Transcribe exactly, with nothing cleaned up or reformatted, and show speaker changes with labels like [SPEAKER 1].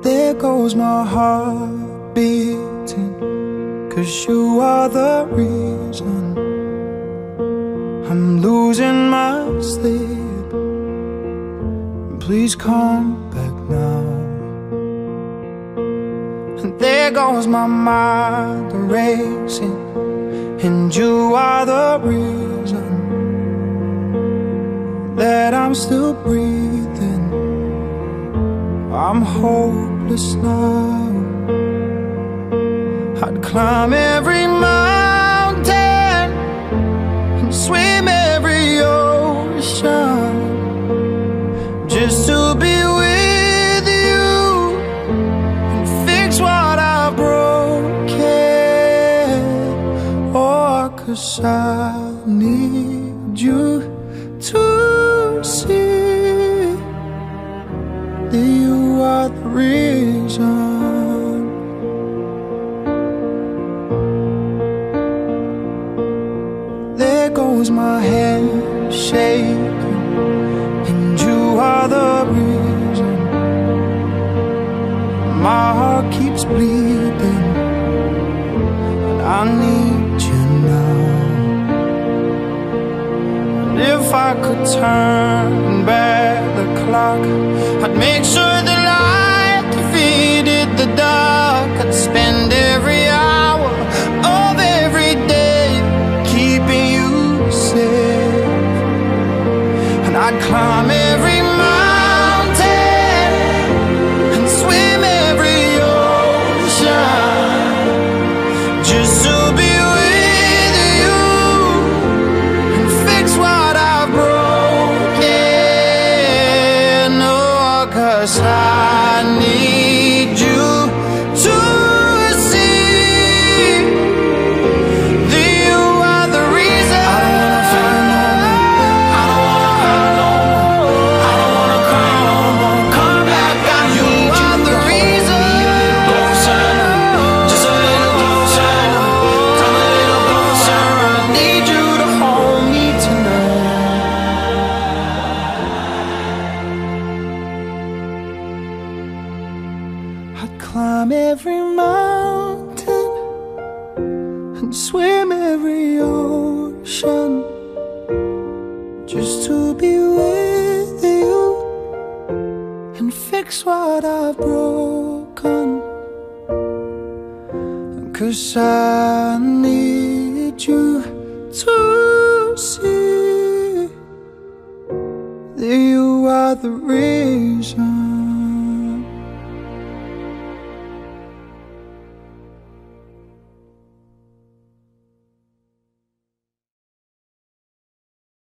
[SPEAKER 1] There goes my heart beating, 'cause you are the reason I'm losing my sleep. Please come back now. And there goes my mind racing, and you are the reason that I'm still breathing. I'm hopeless now. I'd climb every mountain and swim every ocean just to be with you and fix what I've broken. Oh, 'cause I need you to see that you are the reason. There goes my hand shaking, and you are the reason. My heart keeps bleeding, and I need you now. And if I could turn back the clock, I'd make sure the light defeated the dark. I'd spend every hour of every day keeping you safe, and I'd climb every mountain and swim every ocean just to be with you and fix what I've broken. Oh, 'cause I need you to see that you are the reason. I don't wanna fight no more. I don't wanna hurt no more. I don't wanna cry no more. Come back, I need you. You are the reason. Closer, just a little closer. Come a little closer. I need you to hold me tonight. I'd climb every mountain and swim every ocean just to be with you and fix what I've broken. 'Cause I need you to see that you are the reason.